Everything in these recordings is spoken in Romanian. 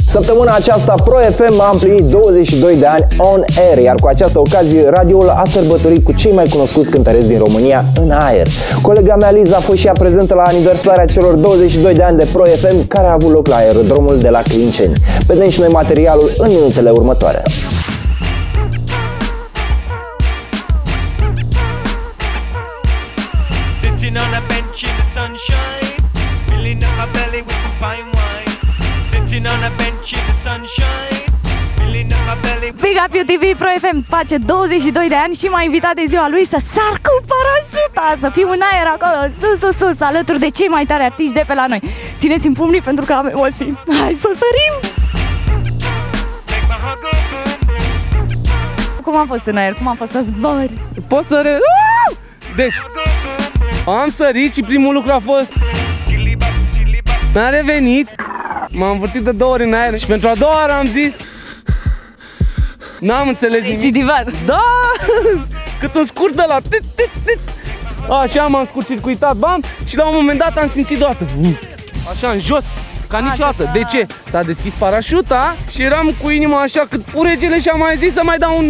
Săptămâna aceasta Pro FM a împlinit 22 de ani on air, iar cu această ocazie radioul a sărbătorit cu cei mai cunoscuți cântăreți din România în aer. Colega mea Liza a fost și ea prezentă la aniversarea celor 22 de ani de Pro FM, care a avut loc la aerodromul de la Clinceni. Vedem și noi materialul în minutele următoare. Big Up UTV Pro FM face 22 de ani și m-a invitat de ziua lui să sar cu parașuta, să fiu în aer acolo, sus, alături de cei mai tari artiști de pe la noi. Țineți-mi pumnii pentru că am emoții. Hai să sărim! Cum a fost în aer? Cum a fost să zbori? Poți să Deci, am sărit și primul lucru a fost... M-a revenit, m-am învârtit de 2 ori în aer și pentru a doua oară am zis... N-am înțeles nimic. Recidivat. Da! Cât un scurt de la... Așa m-am scurt-circuitat, bam, și la un moment dat am simțit deodată. Așa, în jos, ca niciodată. De ce? S-a deschis parașuta și eram cu inima așa cât puregele și am mai zis să mai dau un...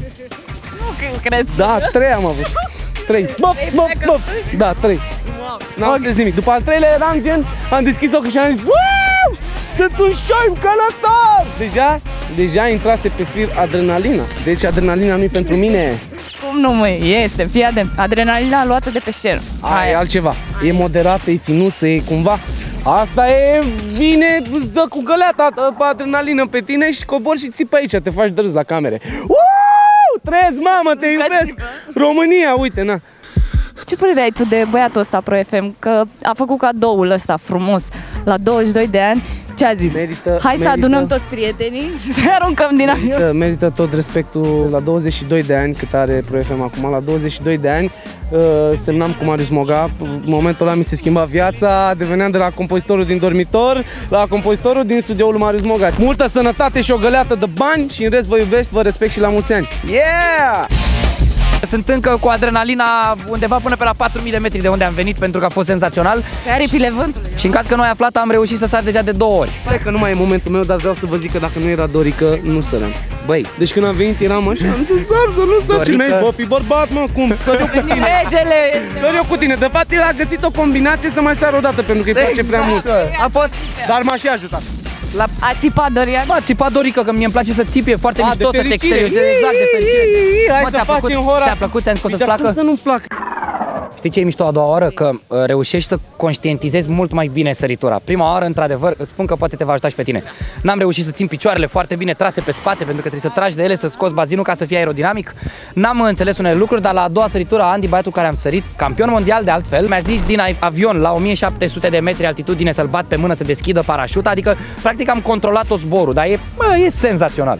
Nu cred. Da, 3 am avut. 3. Bop. Da, 3. N-am înțeles nimic. După al 3-lea eram gen, am deschis ochii și am zis sunt un șoim călător! Deja intrase pe fir adrenalina. Deci adrenalina nu-i pentru mine. Cum nu măi? Este, fii atent. Adrenalina luată de pe scenă. Aia e altceva. E moderată, e finuță, e cumva... Asta e, vine, îți dă cu găleata adrenalină pe tine și cobori și ții pe aici, te faci de râs la camere. Trăiesc, mamă, te iubesc! România, uite, na! Ce părere ai tu de băiatul ăsta Pro FM, că a făcut cadoul ăsta frumos la 22 de ani? Ce a zis? Hai să adunăm toți prietenii și să aruncăm din avion. Merită tot respectul. La 22 de ani, cât are Pro FM acum, la 22 de ani semnam cu Marius Moga. În momentul ăla mi se schimba viața, deveneam de la compozitorul din dormitor la compozitorul din studioul Marius Moga. Multă sănătate și o găleată de bani și în rest vă iubesc, vă respect și la mulți ani. Yeah! Sunt încă cu adrenalina undeva până pe la 4000 de metri de unde am venit, pentru că a fost senzațional. Pe aripile vântului. Și în caz că nu ai aflat, am reușit să sar deja de 2 ori. Pare că nu mai e momentul meu, dar vreau să vă zic că dacă nu era Dorică, nu săream. Băi, deci când am venit eram așa, am zis să nu sar și mi-ai zis, bă, fi bărbat, mă, cum? Săr eu cu tine. Săr eu cu tine. De fapt, el a găsit o combinație să mai sară o dată, pentru că îi place prea mult. A fost, dar m-a și ajutat. A țipat Dorian? A țipat Dorică, că mie îmi place să țipi, e foarte mișto să te exteriorizezi. Exact, de fericire. Hai să facem hora. Ți-a plăcut? Ți-am zis că o să-ți placă? Să nu-mi placă. Știi ce e mișto a doua oară? Că reușești să conștientizezi mult mai bine săritura. Prima oară, într-adevăr, îți spun că poate te va ajuta și pe tine. N-am reușit să țin picioarele foarte bine trase pe spate, pentru că trebuie să tragi de ele, să scoți bazinul ca să fie aerodinamic. N-am înțeles unele lucruri, dar la a doua săritură, Andy, băiatul care am sărit, campion mondial de altfel, mi-a zis din avion la 1700 de metri altitudine să-l bat pe mână să deschidă parașuta, adică practic am controlat-o zborul, dar e senzațional.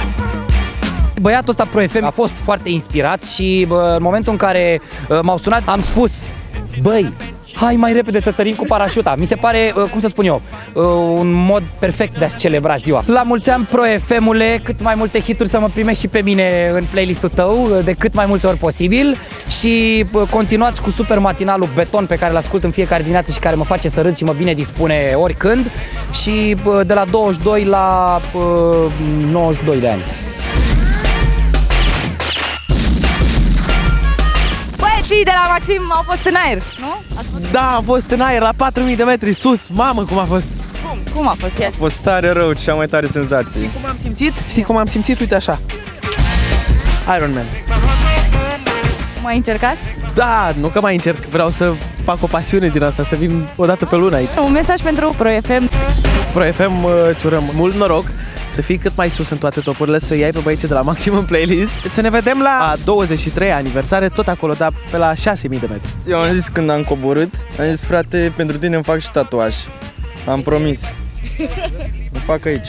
Băiatul ăsta Pro FM a fost foarte inspirat și în momentul în care m-au sunat am spus: băi, hai mai repede să sărim cu parașuta. Mi se pare, cum să spun eu, un mod perfect de a-ți celebra ziua. La mulți ani Pro FM-ule, cât mai multe hituri să mă primești și pe mine în playlistul tău, de cât mai multe ori posibil. Și continuați cu super matinalul Beton, pe care îl ascult în fiecare dimineață și care mă face să râd și mă bine dispune oricând. Și de la 22 la 92 de ani. De la Maxim au fost în aer, nu? Da, am fost în aer la 4000 de metri sus. Mamă, cum a fost! Cum a fost? A fost tare rău, cea mai tare senzație. Știi cum am simțit? Știi cum am simțit? Uite așa. Iron Man. Cum ai încercat? Da, nu că mai încerc, vreau să fac o pasiune din asta, să vin o dată pe lună aici. Un mesaj pentru Pro FM. Pro FM, îți urăm mult noroc, să fii cât mai sus în toate topurile, să iei pe băieții de la Maxim în playlist. Să ne vedem la 23 aniversare, tot acolo, dar pe la 6000 de metri. Eu am zis când am coborât, am zis, frate, pentru tine îmi fac și tatuaj. Am promis. Îmi fac aici.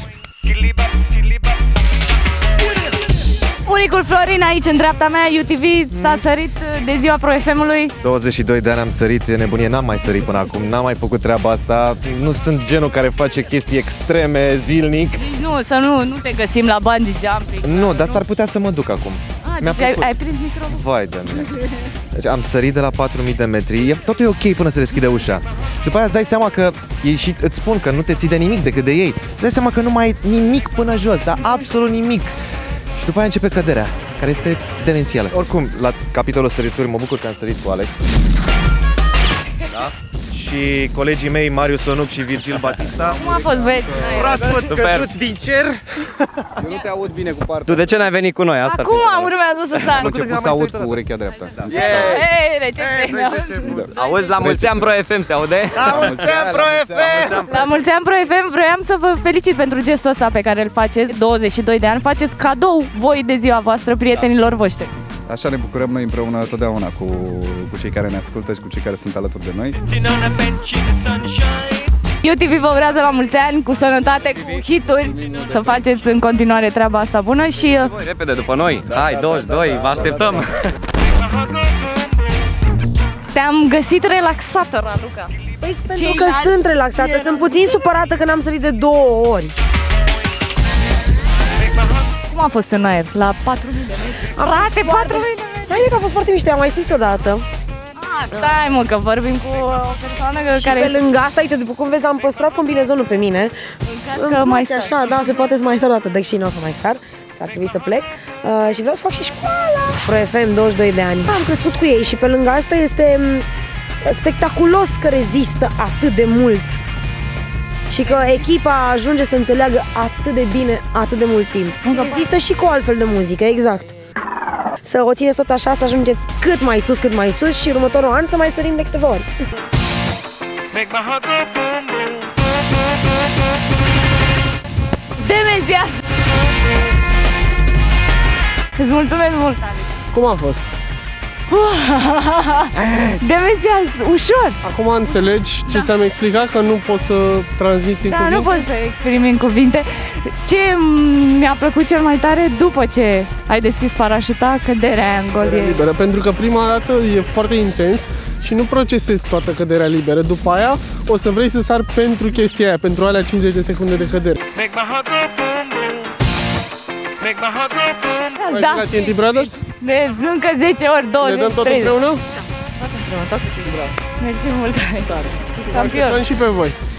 Unicul Florin aici în dreapta mea, UTV, s-a sărit de ziua Pro FM-ului. 22 de ani am sărit, e nebunie, n-am mai sărit până acum, n-am mai făcut treaba asta. Nu sunt genul care face chestii extreme zilnic. Deci nu te găsim la bungee jumping. Nu, dar s-ar putea să mă duc acum. Deci ai prins microfonul? Vai de mine. Deci am sărit de la 4000 de metri. Totul e ok până se deschide ușa. Și după aia îți dai seama că și îți spun că nu te ții de nimic decât de ei. Îți dai seama că nu mai ai nimic până jos, dar absolut nimic. Și după aia începe căderea, care este demențială. Oricum, la capitolul sărituri mă bucur că am sărit cu Alex. Da? Și colegii mei, Marius Sonuc și Virgil Batista. Cum a fost, băieți? Proaspăt căzuți din cer. Eu nu te aud bine cu partea. Tu de ce n-ai venit cu noi? Asta Acum urmează să sar. Am început să aud cu urechea dreaptă. Ei, Auzi, la mulți ani Pro FM se aude? La mulți ani, Pro FM! La mulți ani, Pro FM, vroiam să vă felicit pentru gestul ăsta pe care îl faceți, 22 de ani, faceți cadou voi de ziua voastră prietenilor voștri. Așa ne bucurăm noi împreună totdeauna cu cei care ne ascultă și cu cei care sunt alături de noi. UTV vă urează la mulți ani, cu sănătate, cu hituri, să faceți în continuare treaba asta bună și... Voi, repede după noi. Hai, 22, vă așteptăm. Te-am găsit relaxată, Raluca. Păi, pentru că sunt relaxată, sunt puțin supărată că n-am sărit de 2 ori. Cum a fost în aer? La 4000 de metri? Frate, 4000 de metri! Haide că a fost foarte mișto, am mai sărit odată. Stai mă, că vorbim cu o persoană Și care... pe lângă asta, uite, după cum vezi, am păstrat combinezonul pe mine. Că mai sar. Așa, da, se poate să mai sar o dată, deși nu o să mai sar, că ar trebui să plec. Și vreau să fac și școala. Pro FM, 22 de ani. Am crescut cu ei și pe lângă asta este spectaculos că rezistă atât de mult. Și că echipa ajunge să înțeleagă atât de bine, atât de mult timp. Rezistă și cu altfel de muzică, exact. Să o țineți tot așa, să ajungeți cât mai sus și următorul an să mai sărim de câteva ori. Demențial! Îți mulțumesc mult, Alex! Cum a fost? Demențial, ușor! Acum înțelegi ce ți-am explicat, că nu poți să transmiți în Da, cuvinte? nu pot să exprimi în cuvinte. Ce mi-a plăcut cel mai tare după ce ai deschis parașuta, căderea aia în gol. Liberă, pentru că prima dată e foarte intens și nu procesezi toată căderea liberă. După aia o să vrei să sar pentru chestia aia, pentru alea 50 de secunde de cădere. Da, La TNT Brothers? de încă 10 ori, 20, Ne dăm tot 30. împreună? Mersi mult! Așteptăm și pe voi.